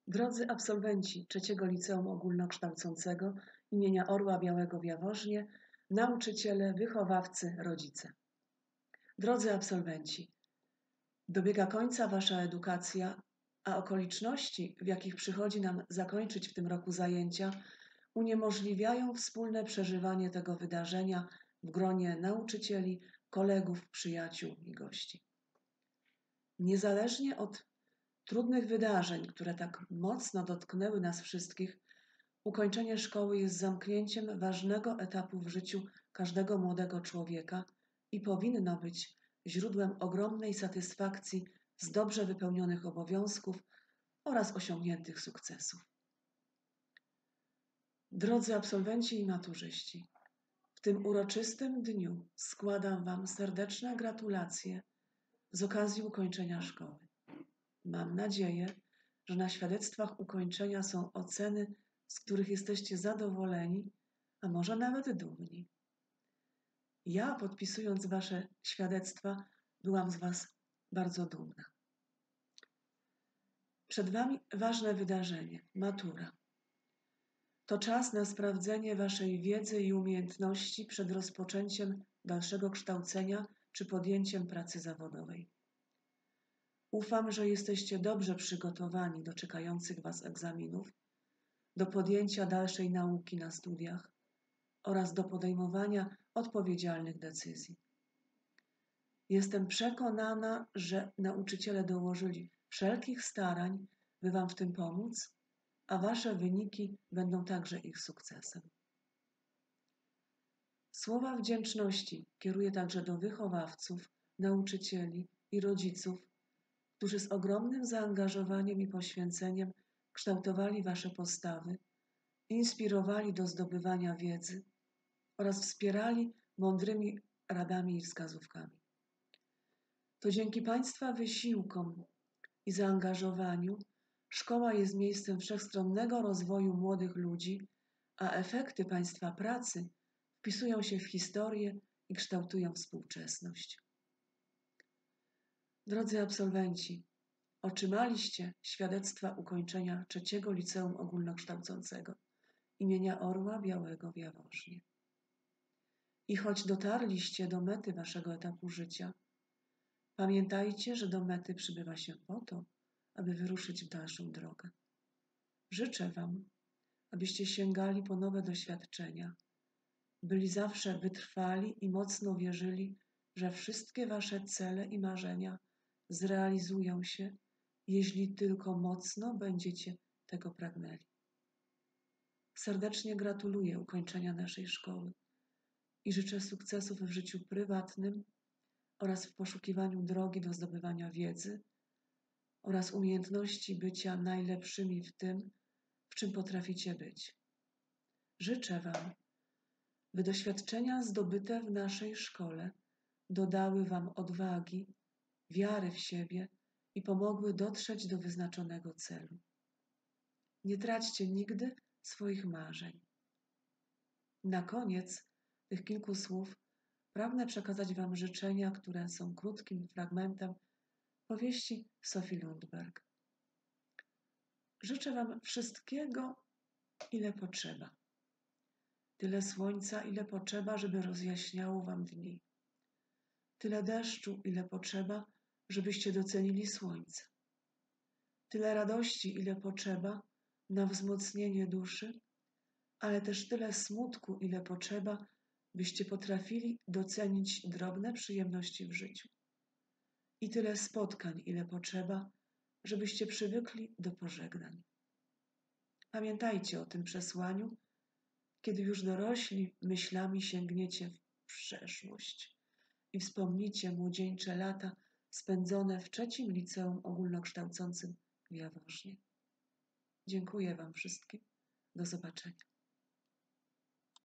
Drodzy absolwenci Trzeciego Liceum Ogólnokształcącego imienia Orła Białego w Jaworznie, nauczyciele, wychowawcy, rodzice. Drodzy absolwenci, dobiega końca wasza edukacja, a okoliczności, w jakich przychodzi nam zakończyć w tym roku zajęcia, uniemożliwiają wspólne przeżywanie tego wydarzenia w gronie nauczycieli, kolegów, przyjaciół i gości. Niezależnie od trudnych wydarzeń, które tak mocno dotknęły nas wszystkich, ukończenie szkoły jest zamknięciem ważnego etapu w życiu każdego młodego człowieka i powinno być źródłem ogromnej satysfakcji z dobrze wypełnionych obowiązków oraz osiągniętych sukcesów. Drodzy absolwenci i maturzyści, w tym uroczystym dniu składam wam serdeczne gratulacje z okazji ukończenia szkoły. Mam nadzieję, że na świadectwach ukończenia są oceny, z których jesteście zadowoleni, a może nawet dumni. Ja, podpisując wasze świadectwa, byłam z was bardzo dumna. Przed wami ważne wydarzenie – matura. To czas na sprawdzenie waszej wiedzy i umiejętności przed rozpoczęciem dalszego kształcenia czy podjęciem pracy zawodowej. Ufam, że jesteście dobrze przygotowani do czekających was egzaminów, do podjęcia dalszej nauki na studiach oraz do podejmowania odpowiedzialnych decyzji. Jestem przekonana, że nauczyciele dołożyli wszelkich starań, by wam w tym pomóc, a wasze wyniki będą także ich sukcesem. Słowa wdzięczności kieruję także do wychowawców, nauczycieli i rodziców, którzy z ogromnym zaangażowaniem i poświęceniem kształtowali wasze postawy, inspirowali do zdobywania wiedzy oraz wspierali mądrymi radami i wskazówkami. To dzięki państwa wysiłkom i zaangażowaniu szkoła jest miejscem wszechstronnego rozwoju młodych ludzi, a efekty państwa pracy wpisują się w historię i kształtują współczesność. Drodzy absolwenci, otrzymaliście świadectwa ukończenia Trzeciego Liceum Ogólnokształcącego imienia Orła Białego w Jaworznie. I choć dotarliście do mety waszego etapu życia, pamiętajcie, że do mety przybywa się po to, aby wyruszyć w dalszą drogę. Życzę wam, abyście sięgali po nowe doświadczenia, byli zawsze wytrwali i mocno wierzyli, że wszystkie wasze cele i marzenia zrealizują się, jeśli tylko mocno będziecie tego pragnęli. Serdecznie gratuluję ukończenia naszej szkoły i życzę sukcesów w życiu prywatnym oraz w poszukiwaniu drogi do zdobywania wiedzy oraz umiejętności bycia najlepszymi w tym, w czym potraficie być. Życzę wam, by doświadczenia zdobyte w naszej szkole dodały wam odwagi, wiary w siebie i pomogły dotrzeć do wyznaczonego celu. Nie traćcie nigdy swoich marzeń. Na koniec tych kilku słów pragnę przekazać wam życzenia, które są krótkim fragmentem powieści Sophie Lundberg. Życzę wam wszystkiego, ile potrzeba. Tyle słońca, ile potrzeba, żeby rozjaśniało wam dni. Tyle deszczu, ile potrzeba, żebyście docenili słońce. Tyle radości, ile potrzeba na wzmocnienie duszy, ale też tyle smutku, ile potrzeba, byście potrafili docenić drobne przyjemności w życiu. I tyle spotkań, ile potrzeba, żebyście przywykli do pożegnań. Pamiętajcie o tym przesłaniu, kiedy już dorośli myślami sięgniecie w przeszłość i wspomnicie młodzieńcze lata spędzone w Trzecim Liceum Ogólnokształcącym w Jaworznie. Dziękuję wam wszystkim. Do zobaczenia.